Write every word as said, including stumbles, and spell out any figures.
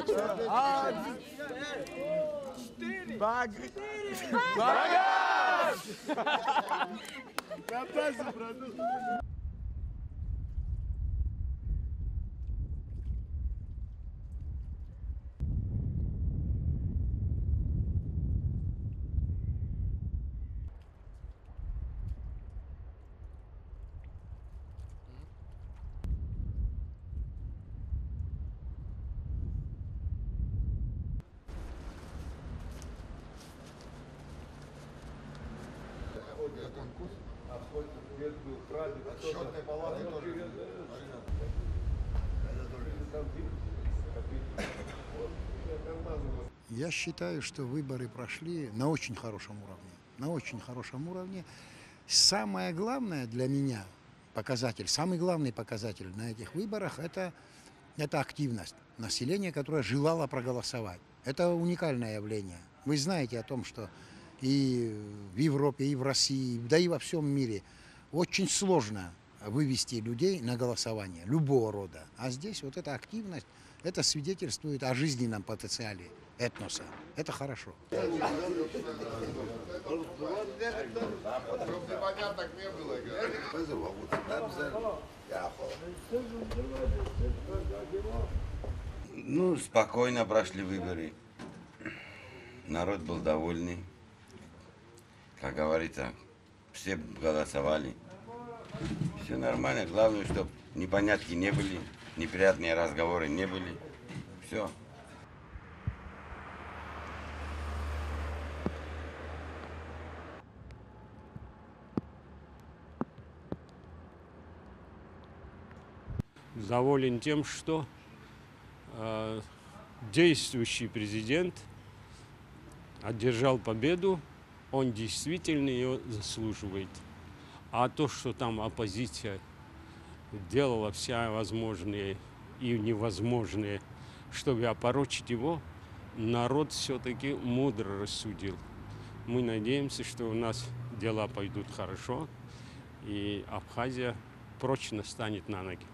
Счетные палаты тоже. Я считаю, что выборы прошли на очень хорошем уровне. На очень хорошем уровне. Самое главное для меня показатель, самый главный показатель на этих выборах это, это активность населения, которое желало проголосовать. Это уникальное явление. Вы знаете о том, что и в Европе, и в России, да и во всем мире очень сложно вывести людей на голосование любого рода. А здесь вот эта активность, это свидетельствует о жизненном потенциале этноса. Это хорошо. Ну, спокойно прошли выборы. Народ был довольный. Как говорится, все голосовали. Все нормально. Главное, чтобы непонятки не были, неприятные разговоры не были. Все. Доволен тем, что э, действующий президент одержал победу, он действительно ее заслуживает. А то, что там оппозиция делала все возможные и невозможные, чтобы опорочить его, народ все-таки мудро рассудил. Мы надеемся, что у нас дела пойдут хорошо, и Абхазия прочно станет на ноги.